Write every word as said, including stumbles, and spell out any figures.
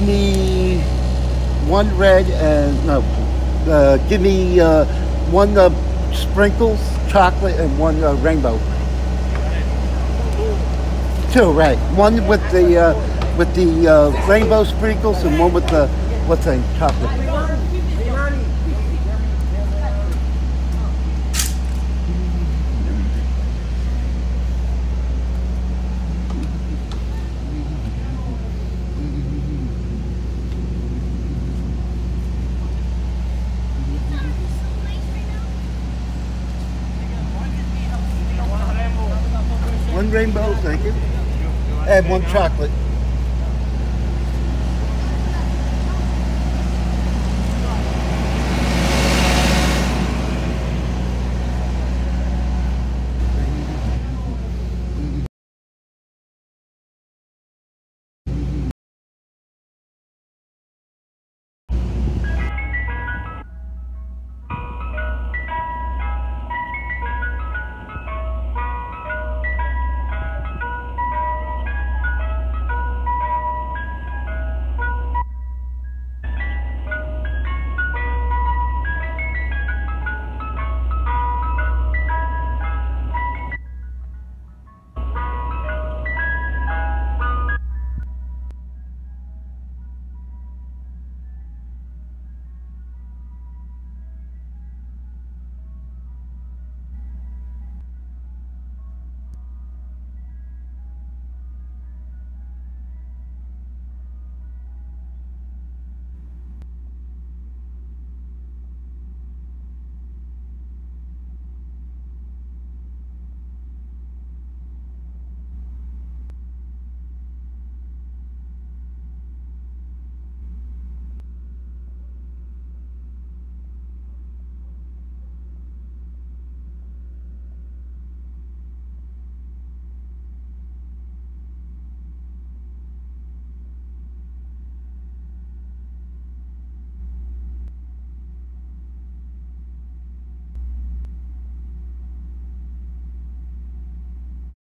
me one red and no. Uh, give me uh, one uh, sprinkles chocolate and one uh, rainbow. Two, right? One with the uh, with the uh, rainbow sprinkles and one with the what's that? Chocolate. One rainbow, thank you, and one chocolate.